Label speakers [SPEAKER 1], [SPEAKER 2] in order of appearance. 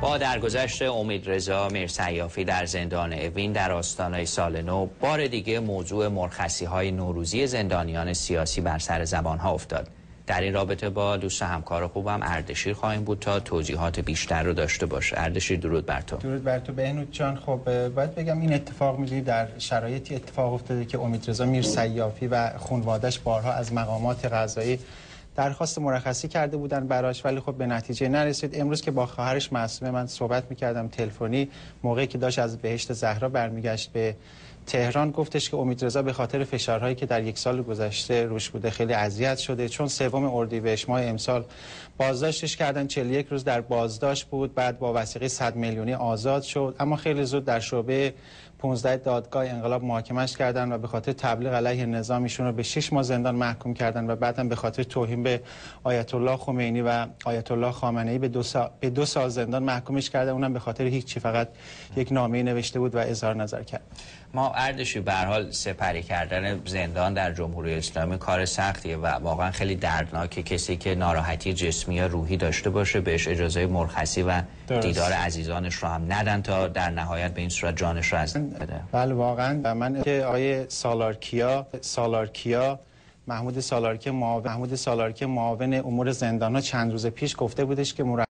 [SPEAKER 1] با درگذشت امیدرضا میرسیافی در زندان اوین در آستانه سال نو، بار دیگه موضوع مرخصی‌های نوروزی زندانیان سیاسی بر سر زبان‌ها افتاد. در این رابطه با دوست و همکار خوبم اردشیر خواهیم بود تا توضیحات بیشتر رو داشته باشه. اردشیر، درود بر تو.
[SPEAKER 2] درود بر تو بهنود جان. خب باید بگم این اتفاق می‌دونی در شرایطی اتفاق افتاده که امیدرضا میرسیافی و خانواده‌اش بارها از مقامات قضایی درخواست مرخصی کرده بودن براش، ولی خب به نتیجه نرسید. امروز که با خواهرش معصومه من صحبت می‌کردم تلفنی، موقعی که داشت از بهشت زهرا برمیگشت به تهران، گفتش که امیدرضا به خاطر فشارهایی که در یک سال گذشته روش بوده خیلی اذیت شده، چون 3 اردیبهشت ماه امسال بازداشتش کردن، 41 روز در بازداشت بود، بعد با وثیقه 100 میلیونی آزاد شد، اما خیلی زود در شعبه 15 دادگاه انقلاب محاکمش کردن و به خاطر تبلیغ علیه نظام ایشون رو به 6 ماه زندان محکوم کردن و بعدم به خاطر توهین به آیت الله خمینی و آیت الله خامنه‌ای به 2 سال زندان محکومش کردن، اونم به خاطر هیچی، فقط یک نامه نوشته بود و اظهار نظر کرد.
[SPEAKER 1] ما اردشیر به هر حال سپری کردن زندان در جمهوری اسلامی کار سختیه و واقعا خیلی دردناکه. کسی که ناراحتی جسمی یا روحی داشته باشه بهش اجازه مرخصی و دیدار عزیزانش رو هم ندن تا در نهایت به این صورت جانش رو از بده.
[SPEAKER 2] بله واقعا. و من که آقای محمود سالارکی معاون امور زندان‌ها چند روز پیش گفته بودش که